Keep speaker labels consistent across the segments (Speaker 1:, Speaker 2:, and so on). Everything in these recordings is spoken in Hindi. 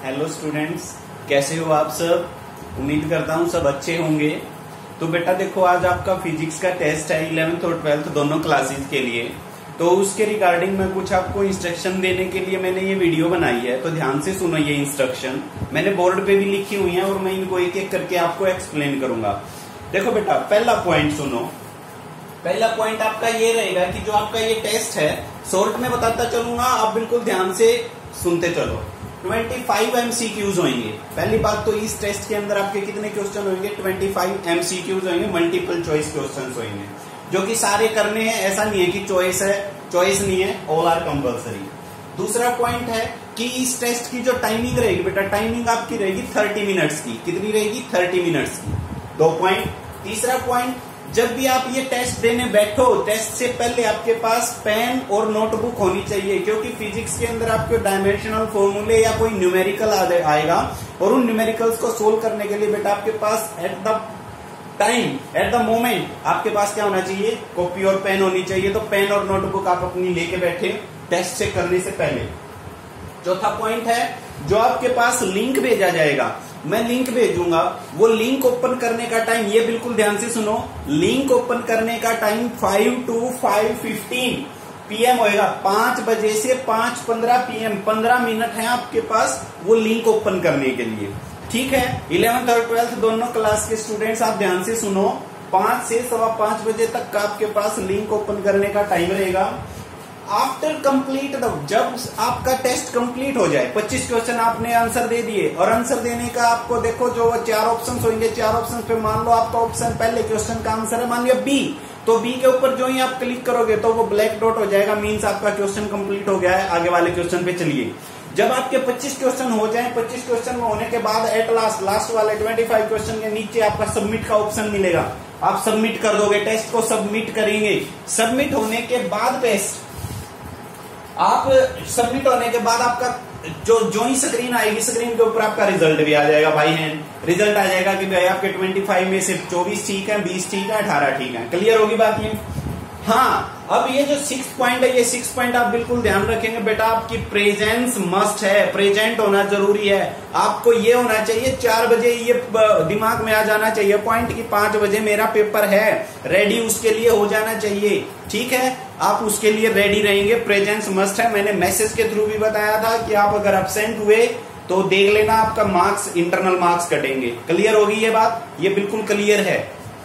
Speaker 1: हेलो स्टूडेंट्स, कैसे हो आप सब। उम्मीद करता हूँ सब अच्छे होंगे। तो बेटा देखो, आज आपका फिजिक्स का टेस्ट है 11th और 12th दोनों क्लासेस के लिए। तो उसके रिगार्डिंग मैं कुछ आपको इंस्ट्रक्शन देने के लिए मैंने ये वीडियो बनाई है, तो ध्यान से सुनो। ये इंस्ट्रक्शन मैंने बोर्ड पे भी लिखी हुई है और मैं इनको एक एक करके आपको एक्सप्लेन करूंगा। देखो बेटा, पहला पॉइंट सुनो। पहला पॉइंट आपका ये रहेगा कि जो आपका ये टेस्ट है, शॉर्ट में बताता चलूंगा, आप बिल्कुल ध्यान से सुनते चलो। 25 MCQs होंगे। पहली बात तो इस टेस्ट के अंदर आपके कितने क्वेश्चन होंगे? 25 MCQs होंगे, मल्टीपल चॉइस क्वेश्चन होंगे, जो कि सारे करने हैं। ऐसा नहीं है कि चॉइस है, चॉइस नहीं है, ऑल आर कंपल्सरी। दूसरा पॉइंट है कि इस टेस्ट की जो टाइमिंग रहेगी बेटा, टाइमिंग आपकी रहेगी 30 मिनट्स की। कितनी रहेगी? 30 मिनट्स की। 2 पॉइंट। तीसरा पॉइंट, जब भी आप ये टेस्ट देने बैठो, टेस्ट से पहले आपके पास पेन और नोटबुक होनी चाहिए, क्योंकि फिजिक्स के अंदर आपके डायमेंशनल फॉर्मूले या कोई न्यूमेरिकल आएगा और उन न्यूमेरिकल्स को सोल्व करने के लिए बेटा आपके पास at the time, at the moment आपके पास क्या होना चाहिए? कॉपी और पेन होनी चाहिए। तो पेन और नोटबुक आप अपनी लेके बैठे टेस्ट से करने से पहले। चौथा पॉइंट है, जो आपके पास लिंक भेजा जाएगा, मैं लिंक भेजूंगा, वो लिंक ओपन करने का टाइम, ये बिल्कुल ध्यान से सुनो, लिंक ओपन करने का टाइम 5 to 5:15 PM होएगा। 5 बजे से 5:15 PM, 15 मिनट है आपके पास वो लिंक ओपन करने के लिए। ठीक है, 11th और 12th दोनों क्लास के स्टूडेंट्स आप ध्यान से सुनो। 5 से 5:15 बजे तक का आपके पास लिंक ओपन करने का टाइम रहेगा। आफ्टर कंप्लीट, जब आपका टेस्ट कंप्लीट हो जाए, 25 क्वेश्चन आपने आंसर दे दिए, और आंसर देने का आपको देखो जो 4 ऑप्शन होंगे, 4 ऑप्शन पे मान लो आपका ऑप्शन पहले क्वेश्चन का आंसर है, मान लिया बी। तो बी के ऊपर जो ही आप क्लिक करोगे तो वो ब्लैक डॉट हो जाएगा, मीन्स आपका क्वेश्चन कंप्लीट हो गया है। आगे वाले क्वेश्चन पे चलिए। जब आपके 25 क्वेश्चन हो जाए, 25 क्वेश्चन होने के बाद एट लास्ट वाले 25 क्वेश्चन के नीचे आपका सबमिट का ऑप्शन मिलेगा। आप सबमिट कर दोगे, टेस्ट को सबमिट करेंगे। सबमिट होने के बाद टेस्ट आप सबमिट होने के बाद आपका जो ही स्क्रीन आएगी, स्क्रीन के ऊपर आपका रिजल्ट भी आ जाएगा। भाई हैंड रिजल्ट आ जाएगा कि भाई आपके 25 में से 24 ठीक है, 20 ठीक है, 18 ठीक है। क्लियर होगी बात ये? हाँ, अब ये जो 6 पॉइंट है, ये 6 पॉइंट आप बिल्कुल ध्यान रखेंगे बेटा। आपकी प्रेजेंस मस्ट है, प्रेजेंट होना जरूरी है। आपको ये होना चाहिए 4 बजे, ये दिमाग में आ जाना चाहिए पॉइंट की 5 बजे मेरा पेपर है, रेडी उसके लिए हो जाना चाहिए। ठीक है, आप उसके लिए रेडी रहेंगे, प्रेजेंस मस्ट है। मैंने मैसेज के थ्रू भी बताया था कि आप अगर एब्सेंट हुए तो देख लेना, आपका मार्क्स, इंटरनल मार्क्स कटेंगे। क्लियर होगी ये बात? ये बिल्कुल क्लियर है।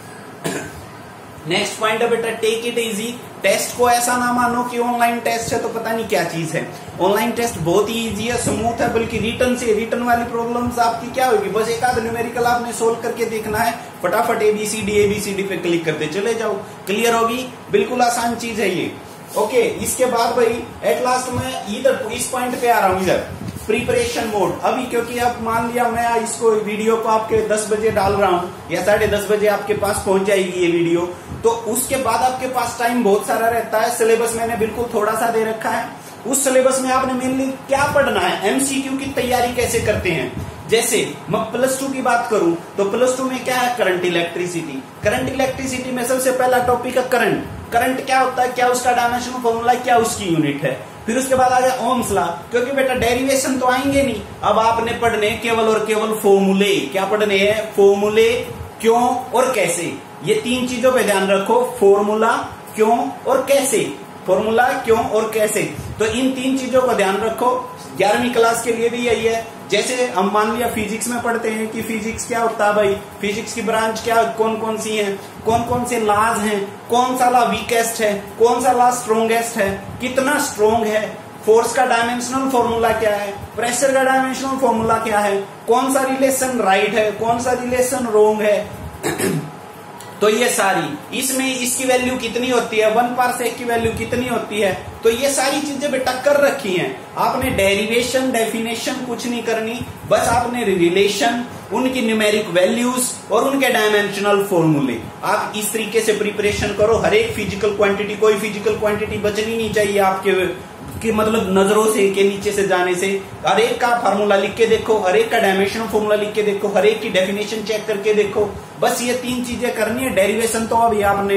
Speaker 1: नेक्स्ट पॉइंट है बेटा, टेक इट इजी। टेस्ट को ऐसा ना मानो कि ऑनलाइन टेस्ट है तो पता नहीं क्या चीज है। ऑनलाइन टेस्ट बहुत ही इजी है, स्मूथ है, बल्कि रिटर्न वाली प्रॉब्लम्स आपकी क्या होगी, बस एक आध न्यूमेरिकल आपने सोल्व करके देखना है, फटाफट ABCD पे क्लिक करते चले जाओ। क्लियर होगी? बिल्कुल आसान चीज है ये। ओके, इसके बाद भाई एट लास्ट में इधर इस पॉइंट पे आ रहा हूं, इधर प्रिपरेशन मोड। अभी क्योंकि आप मान लिया मैं इसको वीडियो को आपके 10 बजे डाल रहा हूं या 10:30 बजे आपके पास पहुंच जाएगी ये वीडियो, तो उसके बाद आपके पास टाइम बहुत सारा रहता है। सिलेबस मैंने बिल्कुल थोड़ा सा दे रखा है। उस सिलेबस में आपने मेनली क्या पढ़ना है, MCQ की तैयारी कैसे करते हैं। जैसे मैं +2 की बात करूं तो +2 में क्या है? Current electricity. करंट इलेक्ट्रिसिटी में सबसे पहला टॉपिक है करंट। करंट क्या होता है, क्या उसका डायमेंशनल फॉर्मूला, क्या उसकी यूनिट है। फिर उसके बाद आ गया ओम्स लॉ, क्योंकि बेटा डेरिवेशन तो आएंगे नहीं, अब आपने पढ़ने केवल और केवल फॉर्मूले। क्या पढ़ने हैं? फॉर्मूले, क्यों और कैसे। ये 3 चीजों पे ध्यान रखो, फॉर्मूला, क्यों और कैसे। फॉर्मूला, क्यों और कैसे, तो इन 3 चीजों को ध्यान रखो। 11वीं क्लास के लिए भी यही है। जैसे हम मान लिया फिजिक्स में पढ़ते हैं कि फिजिक्स क्या होता है भाई, फिजिक्स की ब्रांच क्या, कौन कौन सी है, कौन कौन से लॉज हैं, कौन सा लॉ वीकेस्ट है, कौन सा लॉ स्ट्रॉन्गेस्ट है, कितना स्ट्रॉन्ग है, फोर्स का डायमेंशनल फॉर्मूला क्या है, प्रेशर का डायमेंशनल फॉर्मूला क्या है, कौन सा रिलेशन राइट है, कौन सा रिलेशन रॉन्ग है। तो ये सारी, इसमें इसकी वैल्यू कितनी होती है, 1 पार्सेक की वैल्यू कितनी होती है, तो ये सारी चीजें बेटा कर रखी हैं। आपने डेरिवेशन, डेफिनेशन कुछ नहीं करनी, बस आपने रिलेशन, उनकी न्यूमेरिक वैल्यूज और उनके डायमेंशनल फॉर्मूले, आप इस तरीके से प्रिपरेशन करो। हर एक फिजिकल क्वांटिटी, कोई फिजिकल क्वांटिटी बचनी नहीं चाहिए आपके कि मतलब नजरों से के नीचे से जाने से। हर एक का फार्मूला लिख के देखो, हर एक का डायमेंशनल फॉर्मूला लिख के देखो, हर एक की डेफिनेशन चेक करके देखो। बस ये 3 चीजें करनी है। डेरिवेशन तो अभी आपने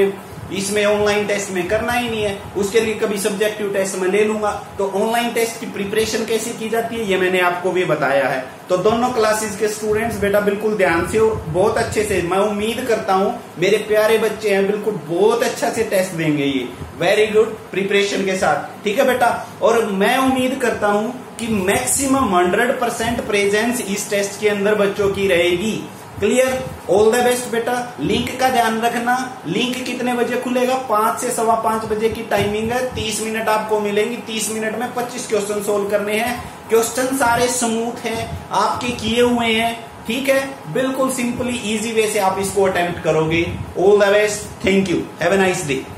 Speaker 1: इसमें ऑनलाइन टेस्ट में करना ही नहीं है, उसके लिए कभी सब्जेक्टिव टेस्ट में ले लूंगा। तो ऑनलाइन टेस्ट की प्रिपरेशन कैसे की जाती है ये मैंने आपको भी बताया है। तो दोनों क्लासेस के स्टूडेंट्स बेटा बिल्कुल ध्यान से और बहुत अच्छे से, मैं उम्मीद करता हूं मेरे प्यारे बच्चे हैं बिल्कुल बहुत अच्छा से टेस्ट देंगे ये, वेरी गुड प्रिपरेशन के साथ, ठीक है बेटा। और मैं उम्मीद करता हूं कि मैक्सिमम 100% प्रेजेंस इस टेस्ट के अंदर बच्चों की रहेगी। क्लियर, ऑल द बेस्ट बेटा। लिंक का ध्यान रखना, लिंक कितने बजे खुलेगा, 5 से 5:15 बजे की टाइमिंग है। 30 मिनट आपको मिलेंगी, 30 मिनट में 25 क्वेश्चन सोल्व करने हैं। क्वेश्चन सारे स्मूथ हैं, आपके किए हुए हैं, ठीक है, बिल्कुल सिंपली इजी वे से आप इसको अटेम्प्ट करोगे। All the best, thank you, have a nice day.